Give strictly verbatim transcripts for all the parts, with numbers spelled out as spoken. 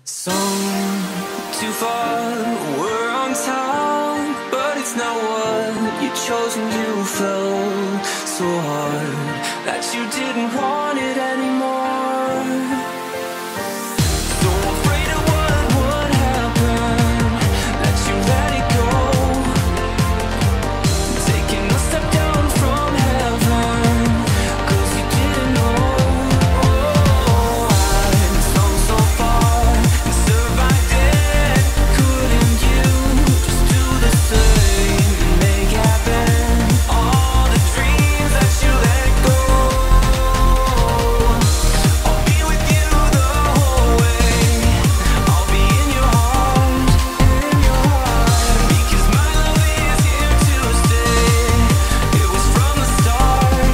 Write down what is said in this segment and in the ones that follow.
Some too far, we're on time, but it's not what you chose and you fell so hard that you didn't want it anymore. So afraid of what would happen, that you let it go, taking a step down from heaven, cause you didn't know. Oh, I've come so far and survived it. Couldn't you just do the same and make happen all the dreams that you let go? I'll be with you the whole way. I'll be in your heart, in your heart, because my love is here to stay. It was from the start.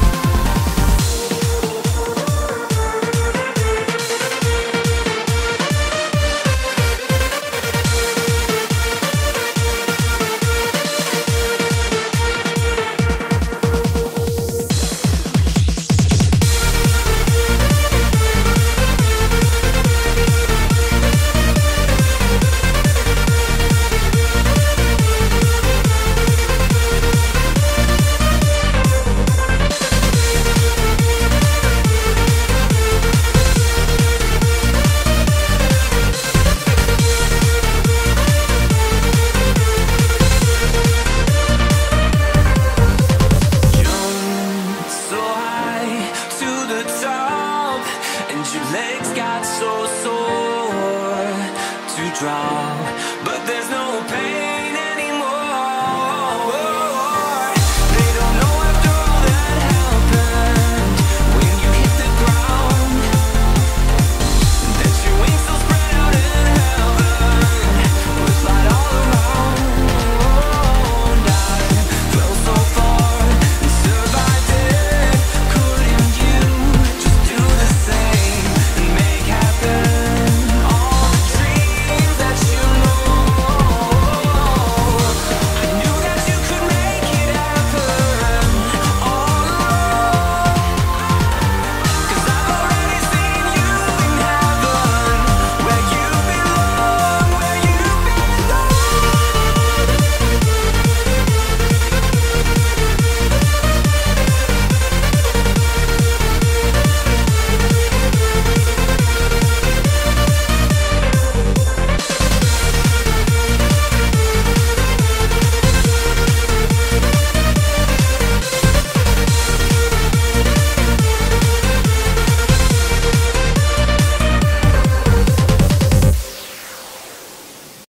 Jumped so high to the top, and your legs got so sore to drop.